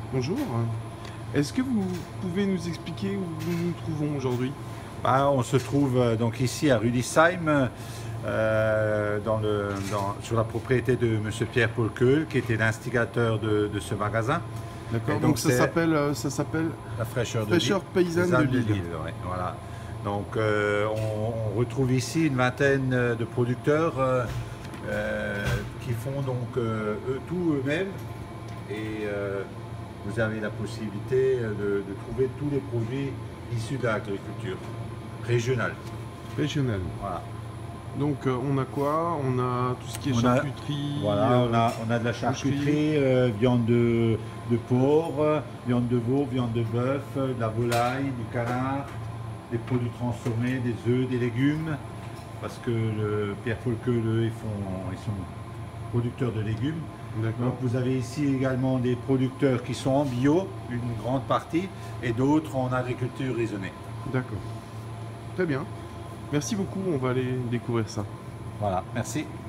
Bonjour. Est-ce que vous pouvez nous expliquer où nous nous trouvons aujourd'hui? On se trouve donc ici à Rudisheim, sur la propriété de M. Pierre-Paul Keul, qui était l'instigateur de ce magasin. D'accord, Et donc c'est ça s'appelle la fraîcheur Fraîcheur paysanne de Lille. Ouais, voilà. Donc on retrouve ici une vingtaine de producteurs qui font donc tout eux-mêmes. Et vous avez la possibilité de trouver tous les produits issus de l'agriculture régionale. Régional. Voilà. Donc on a quoi? On a tout ce qui est charcuterie. On a de la charcuterie, viande de porc, viande de veau, viande de bœuf, de la volaille, du canard, des produits transformés, des œufs, des légumes, parce que le Pierre-Paul Keul, ils sont producteurs de légumes. D'accord. Donc vous avez ici également des producteurs qui sont en bio, une grande partie, et d'autres en agriculture raisonnée. D'accord. Très bien. Merci beaucoup, on va aller découvrir ça. Voilà, merci.